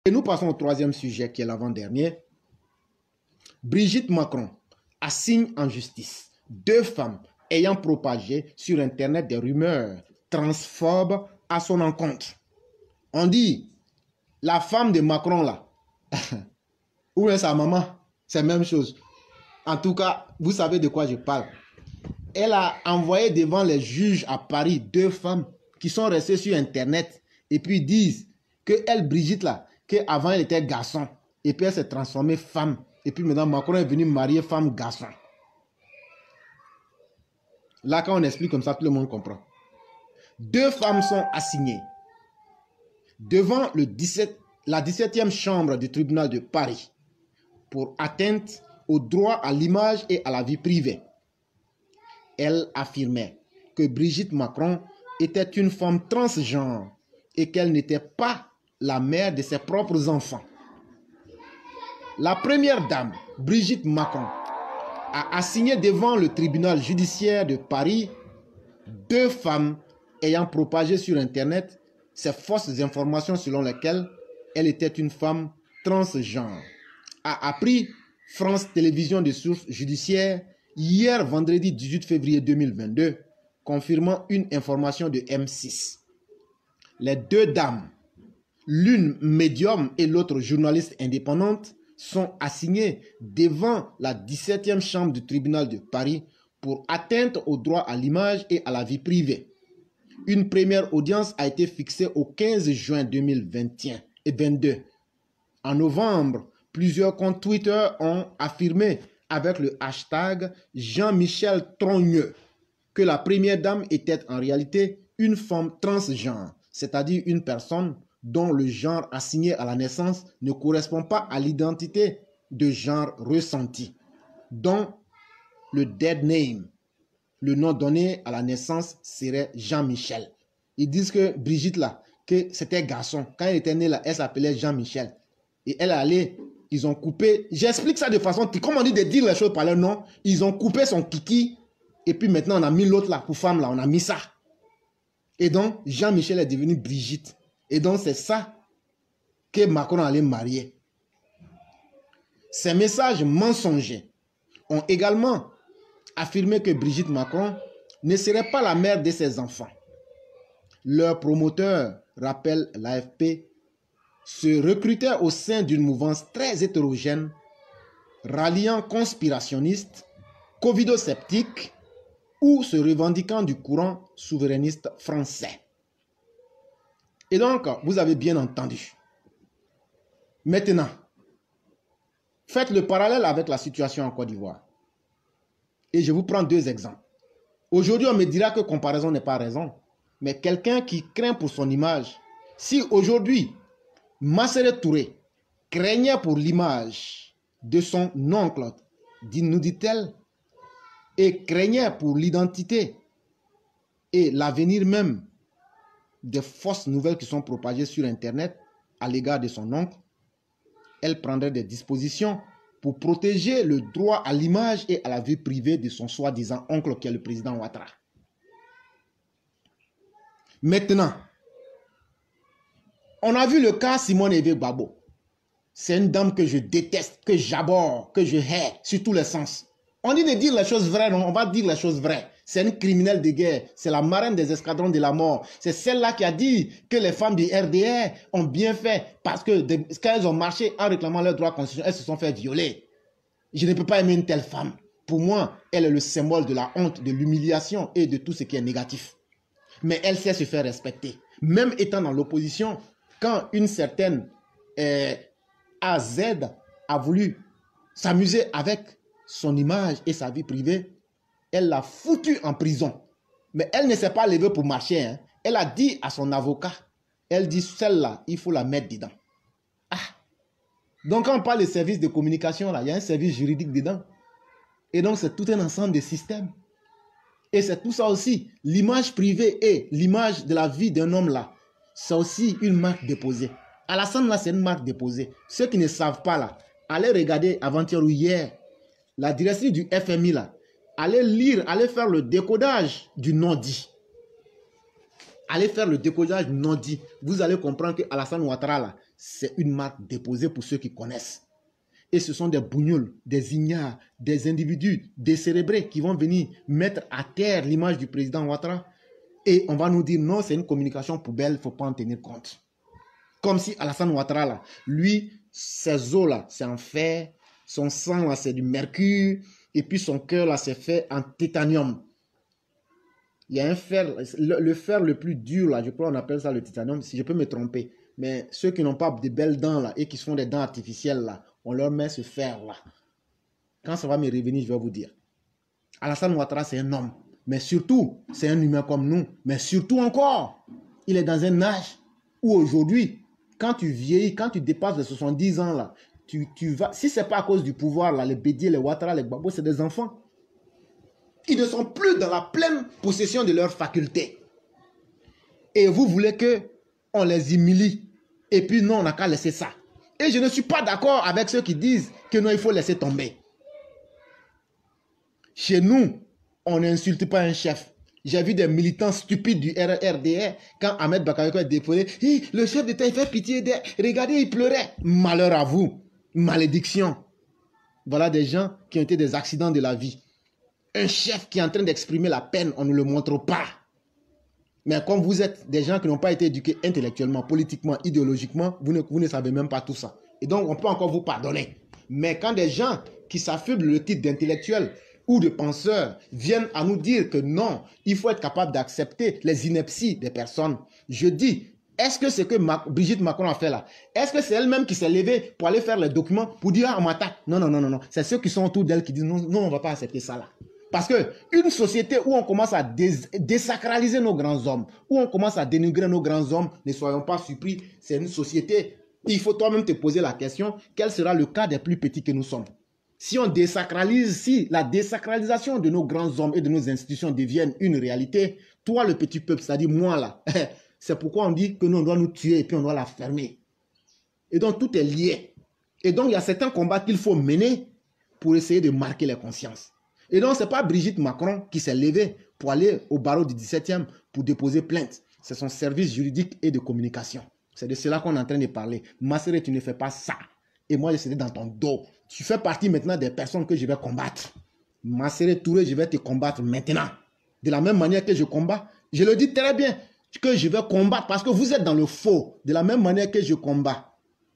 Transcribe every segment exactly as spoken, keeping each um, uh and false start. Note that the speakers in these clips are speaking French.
Et nous passons au troisième sujet qui est l'avant-dernier. Brigitte Macron assigne en justice deux femmes ayant propagé sur Internet des rumeurs transphobes à son encontre. On dit, la femme de Macron là, ou bien sa maman, c'est la même chose. En tout cas, vous savez de quoi je parle. Elle a envoyé devant les juges à Paris deux femmes qui sont restées sur Internet et puis disent que elle, Brigitte là, qu'avant elle était garçon et puis elle s'est transformée femme. Et puis maintenant Macron est venu marier femme-garçon. Là, quand on explique comme ça, tout le monde comprend. Deux femmes sont assignées devant le dix-sept, la dix-septième chambre du tribunal de Paris pour atteinte au droit à l'image et à la vie privée. Elle affirmait que Brigitte Macron était une femme transgenre et qu'elle n'était pas la mère de ses propres enfants. La première dame, Brigitte Macron, a assigné devant le tribunal judiciaire de Paris deux femmes ayant propagé sur Internet ces fausses informations selon lesquelles elle était une femme transgenre. A appris France Télévisions de sources judiciaires hier vendredi dix-huit février deux mille vingt-deux, confirmant une information de M six. Les deux dames, l'une médium et l'autre journaliste indépendante, sont assignées devant la dix-septième chambre du tribunal de Paris pour atteinte au droit à l'image et à la vie privée. Une première audience a été fixée au quinze juin deux mille vingt et un et vingt-deux. En novembre, plusieurs comptes Twitter ont affirmé avec le hashtag Jean-Michel Trogneux que la première dame était en réalité une femme transgenre, c'est-à-dire une personne dont le genre assigné à la naissance ne correspond pas à l'identité de genre ressentie, dont le dead name, le nom donné à la naissance serait Jean-Michel. Ils disent que Brigitte là, que c'était garçon. Quand elle était née là, elle s'appelait Jean-Michel. Et elle allait, ils ont coupé, j'explique ça de façon, comme on dit de dire les choses par leur nom, ils ont coupé son kiki, et puis maintenant on a mis l'autre là, pour femme là, on a mis ça. Et donc, Jean-Michel est devenu Brigitte. Et donc, c'est ça que Macron allait marier. Ces messages mensongers ont également affirmé que Brigitte Macron ne serait pas la mère de ses enfants. Leur promoteur, rappelle l'A F P, se recrutait au sein d'une mouvance très hétérogène, ralliant conspirationnistes, covidosceptiques ou se revendiquant du courant souverainiste français. Et donc, vous avez bien entendu. Maintenant, faites le parallèle avec la situation en Côte d'Ivoire. Et je vous prends deux exemples. Aujourd'hui, on me dira que comparaison n'est pas raison. Mais quelqu'un qui craint pour son image, si aujourd'hui, Massere Touré craignait pour l'image de son oncle, nous dit-elle, et craignait pour l'identité et l'avenir même des fausses nouvelles qui sont propagées sur Internet à l'égard de son oncle, elle prendrait des dispositions pour protéger le droit à l'image et à la vie privée de son soi-disant oncle qui est le président Ouattara. Maintenant, on a vu le cas Simone Eve Gbagbo. C'est une dame que je déteste, que j'abhorre, que je hais sur tous les sens. On dit de dire les choses vraies, non, on va dire les choses vraies. C'est une criminelle de guerre, c'est la marraine des escadrons de la mort. C'est celle-là qui a dit que les femmes du R D R ont bien fait parce que de, quand elles ont marché en réclamant leurs droits constitutionnels, elles se sont fait violer. Je ne peux pas aimer une telle femme. Pour moi, elle est le symbole de la honte, de l'humiliation et de tout ce qui est négatif. Mais elle sait se faire respecter. Même étant dans l'opposition, quand une certaine euh, A Z a voulu s'amuser avec son image et sa vie privée, elle l'a foutu en prison. Mais elle ne s'est pas levée pour marcher. Hein. Elle a dit à son avocat, elle dit, celle-là, il faut la mettre dedans. Ah. Donc quand on parle de service de communication, là, il y a un service juridique dedans. Et donc c'est tout un ensemble de systèmes. Et c'est tout ça aussi. L'image privée et l'image de la vie d'un homme là, c'est aussi une marque déposée. Alassane là, c'est une marque déposée. Ceux qui ne savent pas là, allez regarder avant-hier ou hier, la directrice du F M I là, allez lire, allez faire le décodage du non-dit. Allez faire le décodage du non-dit. Vous allez comprendre que Alassane Ouattara là, c'est une marque déposée pour ceux qui connaissent. Et ce sont des bougnoules, des ignares, des individus décérébrés qui vont venir mettre à terre l'image du président Ouattara. Et on va nous dire non, c'est une communication poubelle, il ne faut pas en tenir compte. Comme si Alassane Ouattara, là, lui, ses os, là, c'est en fer, son sang, là, c'est du mercure, et puis son cœur, là, c'est fait en titanium. Il y a un fer, le, le fer le plus dur, là, je crois qu'on appelle ça le titanium, si je peux me tromper. Mais ceux qui n'ont pas de belles dents, là, et qui se font des dents artificielles, là, on leur met ce fer-là. Quand ça va me revenir, je vais vous dire. Alassane Ouattara, c'est un homme. Mais surtout, c'est un humain comme nous. Mais surtout encore, il est dans un âge où aujourd'hui, quand tu vieillis, quand tu dépasses les soixante-dix ans, là, tu, tu vas... Si ce n'est pas à cause du pouvoir, là, les Bédier, les Ouattara, les Gbagbo, c'est des enfants. Ils ne sont plus dans la pleine possession de leurs facultés. Et vous voulez qu'on les humilie. Et puis non, on n'a qu'à laisser ça. Et je ne suis pas d'accord avec ceux qui disent que non, il faut laisser tomber. Chez nous, on n'insulte pas un chef. J'ai vu des militants stupides du R R D R quand Ahmed Bakayoko est déposé. Le chef d'État, il fait pitié d'eux. Regardez, il pleurait. Malheur à vous. Malédiction. Voilà des gens qui ont été des accidents de la vie. Un chef qui est en train d'exprimer la peine, on ne le montre pas. Mais comme vous êtes des gens qui n'ont pas été éduqués intellectuellement, politiquement, idéologiquement, vous ne, vous ne savez même pas tout ça. Et donc, on peut encore vous pardonner. Mais quand des gens qui s'affublent le titre d'intellectuel ou de penseurs viennent à nous dire que non, il faut être capable d'accepter les inepties des personnes, je dis, est-ce que c'est que Ma Brigitte Macron a fait là? Est-ce que c'est elle-même qui s'est levée pour aller faire les documents pour dire, ah, on m'attaque? Non, non, non, non, non. C'est ceux qui sont autour d'elle qui disent, non, non, on ne va pas accepter ça là. Parce qu'une société où on commence à dés désacraliser nos grands hommes, où on commence à dénigrer nos grands hommes, ne soyons pas surpris, c'est une société. Il faut toi-même te poser la question, quel sera le cas des plus petits que nous sommes? Si on désacralise, si la désacralisation de nos grands hommes et de nos institutions deviennent une réalité, toi le petit peuple, c'est-à-dire moi là, c'est pourquoi on dit que nous on doit nous tuer et puis on doit la fermer. Et donc tout est lié. Et donc il y a certains combats qu'il faut mener pour essayer de marquer les consciences. Et donc, ce n'est pas Brigitte Macron qui s'est levée pour aller au barreau du dix-septième pour déposer plainte. C'est son service juridique et de communication. C'est de cela qu'on est en train de parler. Masséré, tu ne fais pas ça. Et moi, je serai dans ton dos. Tu fais partie maintenant des personnes que je vais combattre. Masséré Touré, je vais te combattre maintenant. De la même manière que je combats, je le dis très bien, que je vais combattre parce que vous êtes dans le faux. De la même manière que je combats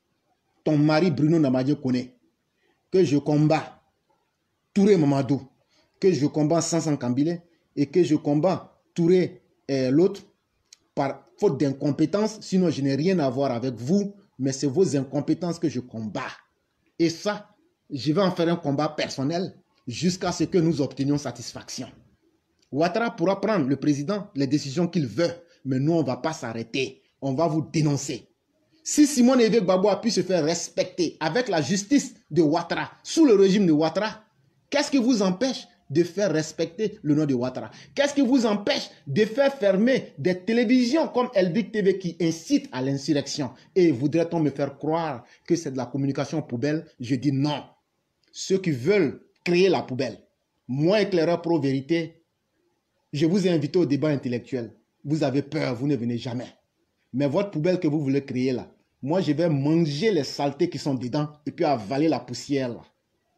ton mari Bruno Namadje Kone, que je combats Touré Mamadou, que je combats Sansan Kambile et que je combats Touré et l'autre par faute d'incompétence. Sinon, je n'ai rien à voir avec vous, mais c'est vos incompétences que je combats. Et ça, je vais en faire un combat personnel jusqu'à ce que nous obtenions satisfaction. Ouattara pourra prendre, le président, les décisions qu'il veut, mais nous, on ne va pas s'arrêter. On va vous dénoncer. Si Simone Évêque Gbagbo a pu se faire respecter avec la justice de Ouattara, sous le régime de Ouattara, qu'est-ce qui vous empêche de faire respecter le nom de Ouattara? Qu'est-ce qui vous empêche de faire fermer des télévisions comme Elvic T V qui incitent à l'insurrection? Et voudrait-on me faire croire que c'est de la communication poubelle? Je dis non. Ceux qui veulent créer la poubelle, moi éclaireur pro-vérité, je vous ai invité au débat intellectuel. Vous avez peur, vous ne venez jamais. Mais votre poubelle que vous voulez créer là, moi je vais manger les saletés qui sont dedans et puis avaler la poussière là.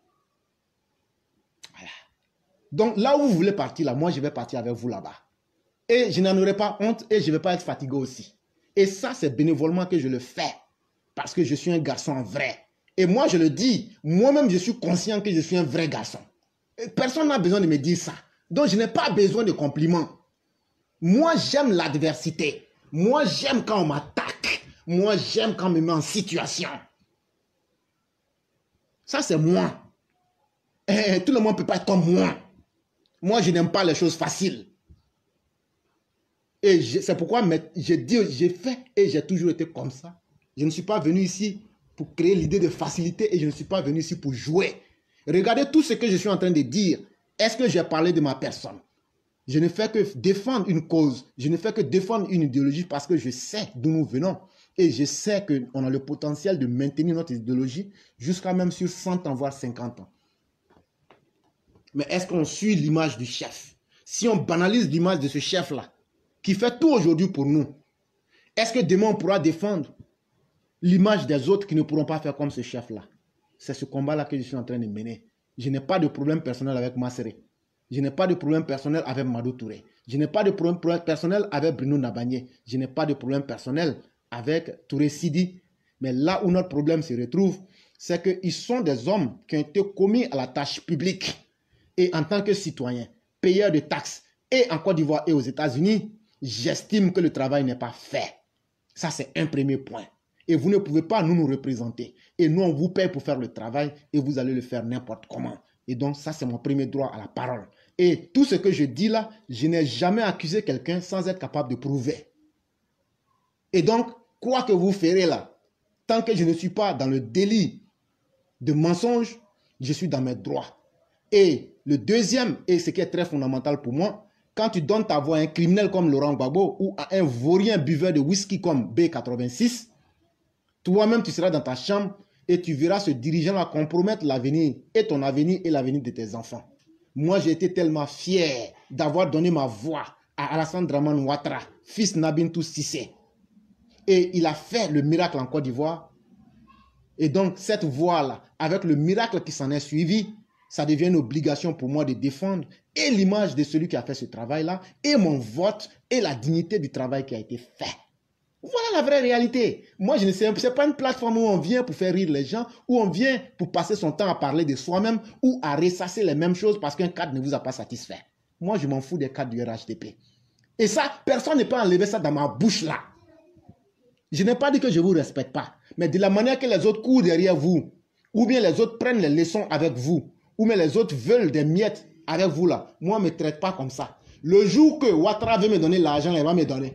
Donc, là où vous voulez partir, là, moi, je vais partir avec vous là-bas. Et je n'en aurai pas honte et je ne vais pas être fatigué aussi. Et ça, c'est bénévolement que je le fais. Parce que je suis un garçon vrai. Et moi, je le dis, moi-même, je suis conscient que je suis un vrai garçon. Et personne n'a besoin de me dire ça. Donc, je n'ai pas besoin de compliments. Moi, j'aime l'adversité. Moi, j'aime quand on m'attaque. Moi, j'aime quand on me met en situation. Ça, c'est moi. Et tout le monde ne peut pas être comme moi. Moi, je n'aime pas les choses faciles. Et c'est pourquoi j'ai dit, j'ai fait et j'ai toujours été comme ça. Je ne suis pas venu ici pour créer l'idée de facilité et je ne suis pas venu ici pour jouer. Regardez tout ce que je suis en train de dire. Est-ce que j'ai parlé de ma personne? Je ne fais que défendre une cause. Je ne fais que défendre une idéologie parce que je sais d'où nous venons. Et je sais qu'on a le potentiel de maintenir notre idéologie jusqu'à même sur cent ans, voire cinquante ans. Mais est-ce qu'on suit l'image du chef? Si on banalise l'image de ce chef-là, qui fait tout aujourd'hui pour nous, est-ce que demain on pourra défendre l'image des autres qui ne pourront pas faire comme ce chef-là. C'est ce combat-là que je suis en train de mener. Je n'ai pas de problème personnel avec Masséré. Je n'ai pas de problème personnel avec Madou Touré. Je n'ai pas de problème personnel avec Bruno Nabagné. Je n'ai pas de problème personnel avec Touré Sidi. Mais là où notre problème se retrouve, c'est qu'ils sont des hommes qui ont été commis à la tâche publique. Et en tant que citoyens, payeurs de taxes, et en Côte d'Ivoire et aux États-Unis, j'estime que le travail n'est pas fait. Ça, c'est un premier point. Et vous ne pouvez pas nous nous représenter. Et nous, on vous paye pour faire le travail et vous allez le faire n'importe comment. Et donc, ça, c'est mon premier droit à la parole. Et tout ce que je dis là, je n'ai jamais accusé quelqu'un sans être capable de prouver. Et donc, quoi que vous ferez là, tant que je ne suis pas dans le délit de mensonge, je suis dans mes droits. Et le deuxième, et ce qui est très fondamental pour moi, quand tu donnes ta voix à un criminel comme Laurent Gbagbo ou à un vaurien buveur de whisky comme B quatre-vingt-six, toi-même tu seras dans ta chambre et tu verras ce dirigeant-là compromettre l'avenir et ton avenir et l'avenir de tes enfants. Moi, j'ai été tellement fier d'avoir donné ma voix à Alassane Dramane Ouattara, fils Nabintou Cissé. Et il a fait le miracle en Côte d'Ivoire. Et donc, cette voix-là, avec le miracle qui s'en est suivi, ça devient une obligation pour moi de défendre et l'image de celui qui a fait ce travail-là, et mon vote, et la dignité du travail qui a été fait. Voilà la vraie réalité. Moi, je ne sais, c'est pas une plateforme où on vient pour faire rire les gens, où on vient pour passer son temps à parler de soi-même ou à ressasser les mêmes choses parce qu'un cadre ne vous a pas satisfait. Moi, je m'en fous des cadres du R H D P. Et ça, personne ne peut enlever ça dans ma bouche là. Je n'ai pas dit que je ne vous respecte pas, mais de la manière que les autres courent derrière vous, ou bien les autres prennent les leçons avec vous, ou bien les autres veulent des miettes avec vous là, moi, ne me traite pas comme ça. Le jour que Ouattara veut me donner l'argent, il va me donner.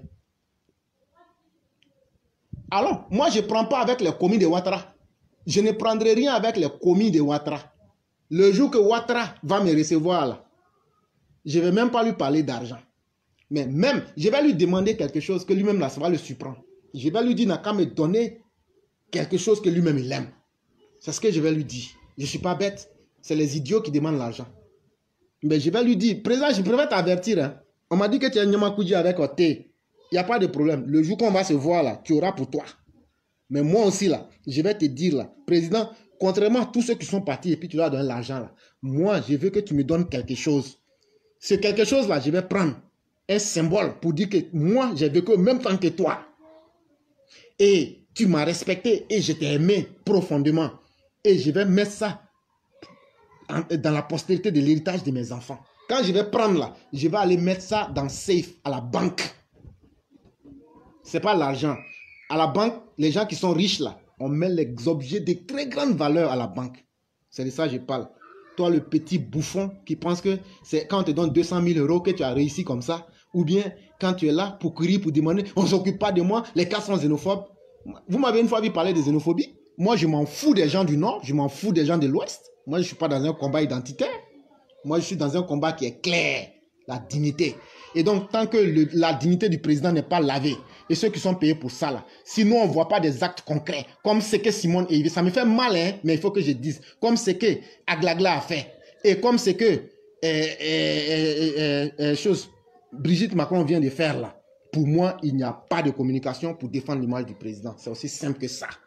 Alors, moi, je ne prends pas avec les commis de Ouattara. Je ne prendrai rien avec les commis de Ouattara. Le jour que Ouattara va me recevoir, là, je ne vais même pas lui parler d'argent. Mais même, je vais lui demander quelque chose que lui-même, là, ça va le surprendre. Je vais lui dire, n'a qu'à me donner quelque chose que lui-même, il aime. C'est ce que je vais lui dire. Je ne suis pas bête. C'est les idiots qui demandent l'argent. Mais je vais lui dire, président, je préfère t'avertir. Hein. On m'a dit que tu es un Nyamakoudji avec O T. Il n'y a pas de problème. Le jour qu'on va se voir là, tu auras pour toi. Mais moi aussi là, je vais te dire là, président, contrairement à tous ceux qui sont partis et puis tu leur donnes l'argent là, moi je veux que tu me donnes quelque chose. Ce quelque chose là, je vais prendre un symbole pour dire que moi j'ai vécu au même temps que toi. Et tu m'as respecté et je t'ai aimé profondément. Et je vais mettre ça dans la postérité de l'héritage de mes enfants. Quand je vais prendre là, je vais aller mettre ça dans le safe à la banque. Ce n'est pas l'argent. À la banque, les gens qui sont riches là, on met les objets de très grande valeur à la banque. C'est de ça que je parle. Toi, le petit bouffon qui pense que c'est quand on te donne deux cent mille euros que tu as réussi comme ça, ou bien quand tu es là pour courir, pour demander, on ne s'occupe pas de moi, les cas sont xénophobes. Vous m'avez une fois vu parler de xénophobie? Moi, je m'en fous des gens du Nord, je m'en fous des gens de l'Ouest. Moi, je ne suis pas dans un combat identitaire. Moi, je suis dans un combat qui est clair, la dignité. Et donc, tant que le, la dignité du président n'est pas lavée, et ceux qui sont payés pour ça, là, sinon on ne voit pas des actes concrets, comme ce que Simone Veil, ça me fait mal, hein, mais il faut que je dise, comme ce que Aglagla a fait, et comme ce que euh, euh, euh, euh, chose, Brigitte Macron vient de faire là. Pour moi, il n'y a pas de communication pour défendre l'image du président. C'est aussi simple que ça.